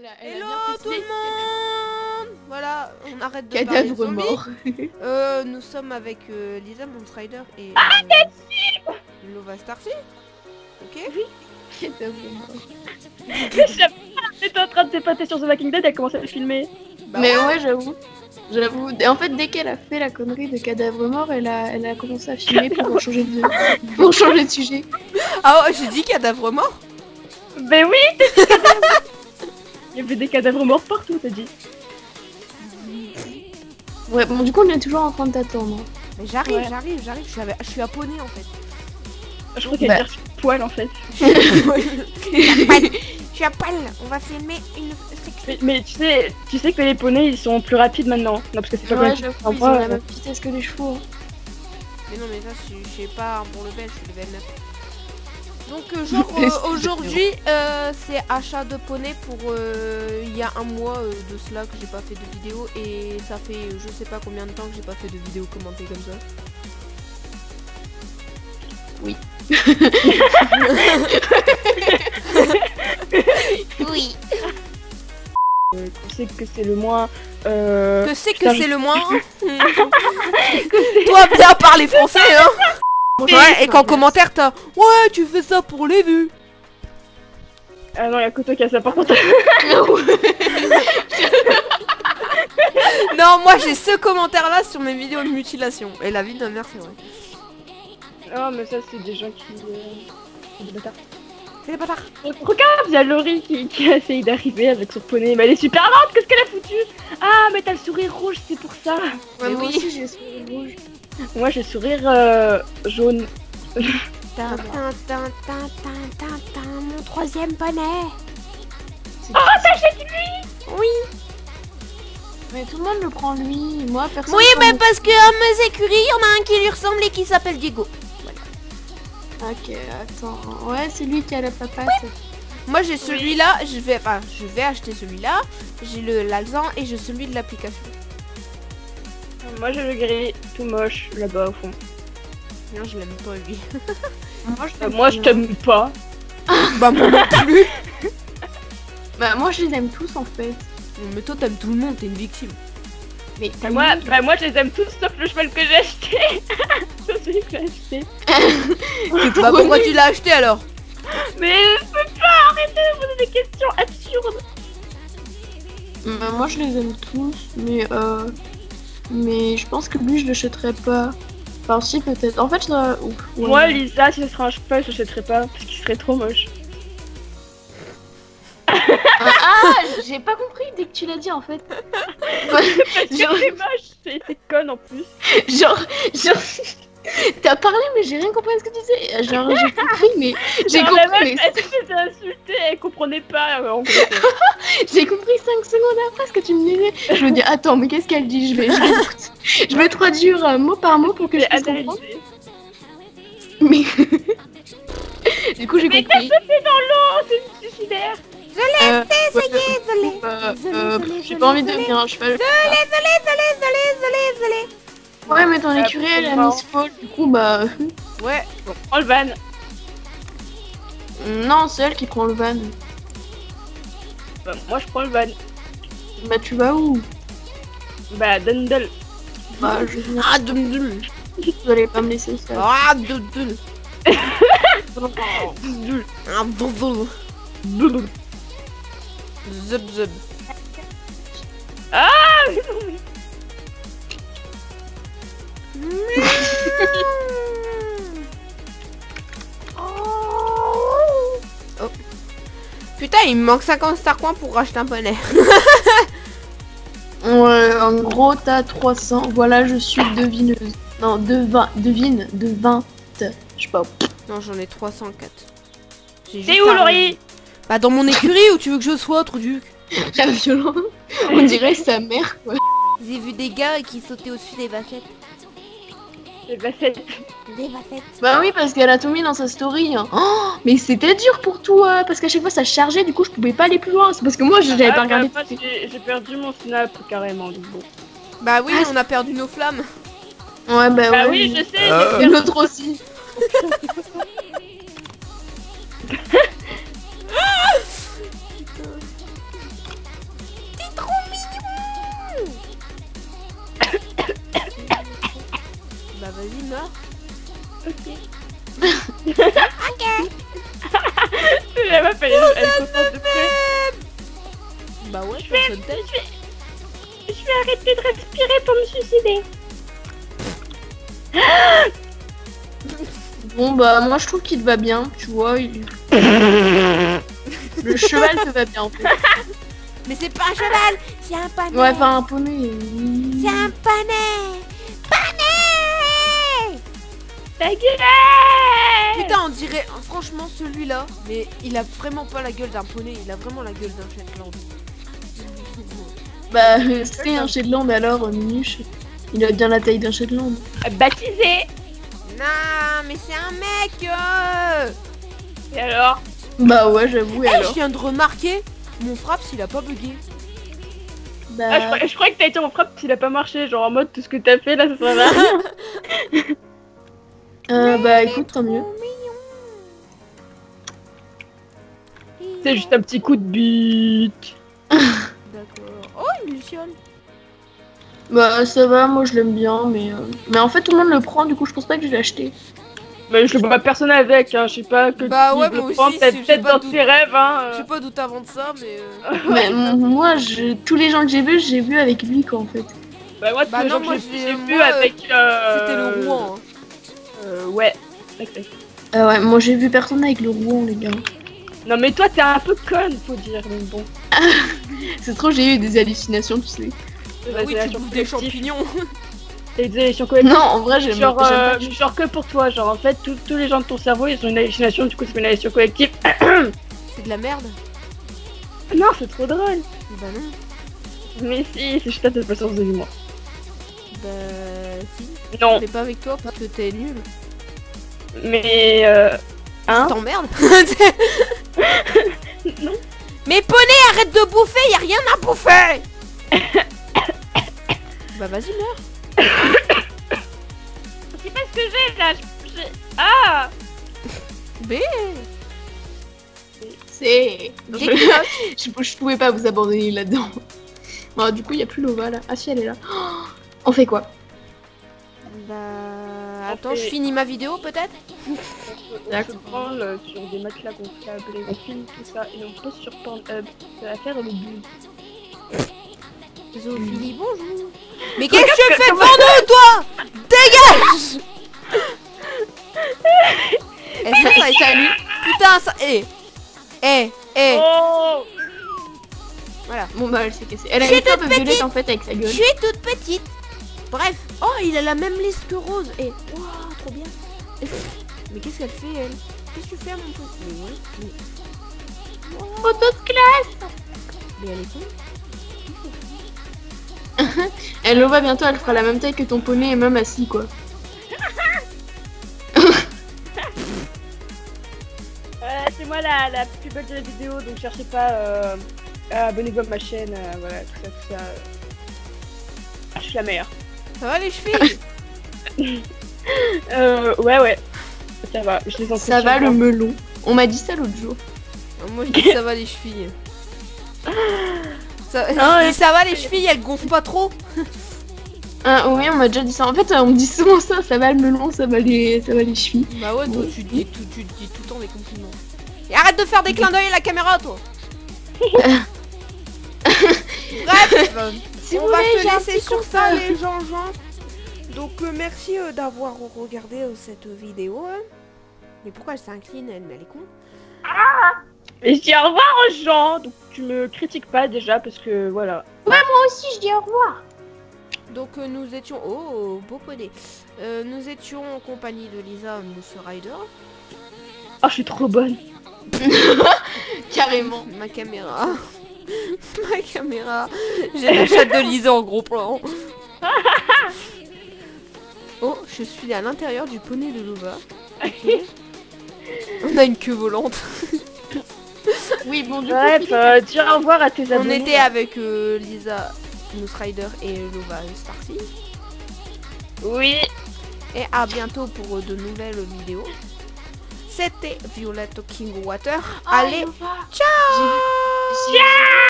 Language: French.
Elle Hello a bien tout le précisé. monde. Voilà, on arrête de parler de Cadavre zombies. mort. Nous sommes avec Lisa Monstrider et Lova Starcy. Ok. Cadavre mort. J'étais en train de dépoter sur The Walking Dead, elle a commencé à filmer. Bah Mais ouais, j'avoue. J'avoue. Et en fait, dès qu'elle a fait la connerie de cadavre mort, elle a commencé à filmer pour changer pour changer de sujet. Ah ouais, j'ai dit cadavre mort. Mais oui, t'as dit cadavre. Il y avait des cadavres morts partout, t'as dit. Ouais, bon, du coup, on est toujours en train de t'attendre. Mais j'arrive, Ouais. j'arrive. Je suis à poney en fait. Je crois qu'elle Bah. dire poil en fait. Je suis à poil. On va filmer une Mais tu sais que les poneys ils sont plus rapides maintenant. Non, parce que c'est pas Ouais, comme j'avoue, en ils ont vrai, la même vitesse que les chevaux. Mais non, mais ça, je sais pas pour level, je suis level 9. Donc, genre, aujourd'hui, c'est achat de poney pour il y a un mois de cela que j'ai pas fait de vidéo. Et ça fait je sais pas combien de temps que j'ai pas fait de vidéo commentée comme ça. Oui. Oui. Tu sais que c'est le moins. Que c'est que putain, c'est le moins. Toi, bien parler français, hein. Ouais, et qu'en commentaire, t'as ouais, tu fais ça pour les vues. Ah non, il y a que toi qui a ça par contre. Non, moi j'ai ce commentaire là sur mes vidéos de mutilation. Et la vie de ma mère, c'est vrai. Non, mais ça, c'est des gens qui. C'est des bâtards. C'est des bâtards. Regarde, il y a Laurie qui essaye d'arriver avec son poney, mais elle est super lente, qu'est-ce qu'elle a foutu? Ah, mais t'as le sourire rouge, c'est pour ça. Ouais, Mais moi oui. aussi, j'ai le sourire rouge. Moi, j'ai le sourire jaune. Tin, tin, tin, tin, tin, tin, tin, mon troisième poney. C'est- T'achètes lui? Oui. Mais tout le monde le prend lui. Moi, personne. Oui, prend mais parce que à mes écuries, il y en a un qui lui ressemble et qui s'appelle Diego. Ok, attends. Ouais, c'est lui qui a la papate. Moi j'ai celui-là, je vais acheter celui-là. J'ai le l'alzan et j'ai celui de l'application. Moi, j'ai le gris, tout moche, là-bas au fond. Non, je l'aime pas lui. Moi, je Moi, je t'aime pas. Bah moi non plus. Bah, moi, je les aime tous en fait. Mais toi t'aimes tout le monde, t'es une victime. Mais Moi, je les aime tous sauf le cheval que j'ai acheté. C'est celui que j'ai acheté. Bah pourquoi tu l'as acheté alors? Mais je peux pas arrêter de poser des questions absurdes. Bah, moi, je les aime tous, mais je pense que lui, je l'achèterais pas. Enfin, si, peut-être. En fait, ouais. Moi, Lisa, si ce serait un cheval, je l'achèterais pas parce qu'il serait trop moche. Ah, j'ai pas compris dès que tu l'as dit en fait. genre, C'est moche, c'est con en plus. genre, t'as parlé, mais j'ai rien compris à ce que tu disais. Genre, j'ai compris, mais j'ai Genre, la compris, meuf, mais elle se faisait insulter, elle comprenait pas. En gros. j'ai compris 5 secondes après ce que tu me disais. Je me dis, attends, mais qu'est-ce qu'elle dit? Je vais traduire mot par mot pour que je puisse comprendre. Mais du coup, j'ai Mais compris. t'as sauté dans l'eau, c'est suicidaire. Ouais, Désolé. j'ai pas envie de devenir un cheval. Désolé. Ouais, mais ton écurie, elle a Miss Fall, du coup, bah. Ouais. Bon, prends le van. Non, c'est elle qui prend le van. Bah, moi, je prends le van. Bah, tu vas où? Bah, Dundle. Bah, je viens. Ah dum. Vous allez pas me laisser seule. Ah dum. Ah dum. Zub. Ah. Oh. Putain, il me manque 50 star coins pour racheter un poney. Ouais, en gros, t'as 300. Voilà, je suis devineuse. Non, de 20. Je sais pas. Non, j'en ai 304. C'est où, Laurie? Bah dans mon écurie où tu veux que je sois, Truduc. La violence. On dirait sa mère, quoi. J'ai vu des gars qui sautaient au-dessus des baskets. C'est bassette. Des baskets. Bah oui, parce qu'elle a tout mis dans sa story. Hein. Oh, mais c'était dur pour tout, parce qu'à chaque fois ça chargeait, du coup je pouvais pas aller plus loin. C'est parce que moi j'avais pas regardé. Moi, j'ai perdu mon snap carrément, du coup. Bah oui, on a perdu nos flammes. Ouais, bah Bah ouais. oui, je sais. Et l'autre aussi. Ok. La meuf, elle est contente de près. Bah ouais, personne t'aide. Je vais arrêter de respirer pour me suicider. Bon bah moi je trouve qu'il te va bien, tu vois. Le cheval te va bien en fait. Mais c'est pas un cheval, c'est un poney. Ouais, pas un poney. C'est un poney. Poney. Ta gueule. Putain, on dirait, franchement, celui-là, mais il a vraiment pas la gueule d'un poney, il a vraiment la gueule d'un Shetland. Bah c'est un Shetland alors, Minuche. Il a bien la taille d'un Shetland. Baptisé. Non, mais c'est un mec. Et alors? Bah ouais, j'avoue, et Je alors viens de remarquer, mon frappe, s'il a pas bugué. Bah... Ah, je croyais que t'as été en frappe s'il a pas marché, genre en mode tout ce que t'as fait là, ça sert à rien. bah écoute, tant mieux. C'est juste un petit coup de bite. D'accord. Oh, une luciole. Bah ça va, moi je l'aime bien, mais en fait tout le monde le prend, du coup je pense pas que je vais l'acheter. Mais je le vois personne avec, hein, je sais pas que Bah ouais, qui le moi prend, aussi, je sais peut-être pas dans d'où- ses rêves, hein. Je sais pas d'où t'inventes ça, mais... Mais moi, tous les gens que j'ai vu avec lui quoi en fait. Bah moi, tous Bah les non, gens que moi, j'ai vu moi, avec... C'était le Rouen. Hein. Ouais. Exact. Ouais, moi j'ai vu personne avec le Rouen les gars. Non mais toi t'es un peu conne, faut dire, mais bon. C'est trop, j'ai eu des hallucinations, tu sais. Bah oui, tu bouffes des champignons. T'as des hallucinations collectives. Non, en vrai, j'aime Genre, pas. genre que pour toi, genre en fait tous les gens de ton cerveau ils ont une hallucination, du coup c'est une hallucination collective. C'est de la merde. Non, c'est trop drôle. Bah non. Mais si, c'est juste ta patience de l'humour. Bah si. Non, C'est pas avec toi parce que t'es nul. mais hein. T'emmerdes. Non. Mais poney, arrête de bouffer, y a rien à bouffer. Bah vas-y, meurs. C'est pas ce que j'ai là. Ah. B. C'est. Décloche. Je pouvais pas vous abandonner là-dedans. Bon, du coup, il y a plus Lova là. Ah si, elle est là. Oh, on fait quoi? Bah attends, je finis ma vidéo peut-être. On se branle sur des matelas gonflables et on filme tout ça et on poste sur Pornhub. Ça va faire le but. Zophilie, bonjour. Mais qu'est-ce que tu fais devant nous, toi? Dégage. Et ça est à lui. Putain, ça... Oh. Voilà. Bon bah, elle s'est cassée. Elle a Je suis une un toute peu violette petite. en fait avec sa Je gueule. suis toute petite. Bref. Oh, il a la même liste que Rose. Et... Wow, trop bien. Mais qu'est-ce qu'elle fait, elle? Qu'est-ce que tu fais, mon pote? Mais ouais, mais... Photo de classe. Mais elle est con. Elle Lova bientôt, elle fera la même taille que ton poney et même assis quoi. C'est moi la plus belle de la vidéo, donc cherchez pas. Abonnez-vous à ma chaîne, voilà, tout ça. Je suis la meilleure. Ça va, les chevilles? Ouais. Ça va, je les entends. Ça va le melon. On m'a dit ça l'autre jour. Moi, je dis ça va, les chevilles. Ça... Ah, je dis ça va, les chevilles, elles gonflent pas trop. Ah oui, on m'a déjà dit ça. En fait, on me dit souvent ça va le melon, ça va les chevilles. Bah ouais, toi, tu dis tout le temps des compliments. Et arrête de faire des clins d'œil à la caméra, toi. Bref, Si on vous va voulez, se j'ai un laisser petit sur compte, ça, les gens. Donc, merci d'avoir regardé cette vidéo. Mais pourquoi elle s'incline, elle? Mais elle est con. Et je dis au revoir aux gens, donc tu me critiques pas déjà parce que voilà. Moi aussi, je dis au revoir. Donc, nous étions... Oh, beau poney. Nous étions en compagnie de Lisa, Mousse Rider. Oh, je suis trop bonne. Carrément. Ma caméra. Ma caméra. J'ai la chatte de Lisa en gros plan. Oh, je suis à l'intérieur du poney de Lova. Ok. On a une queue volante. Oui, bon, du coup, Bref, Philippe, dis au revoir à tes On abonnés. était avec Lisa, Mousse Rider et Lova Starcy. Oui. Et à bientôt pour de nouvelles vidéos. C'était Violet Talking Water. Ah, Allez, Lova. ciao. J'ai vu-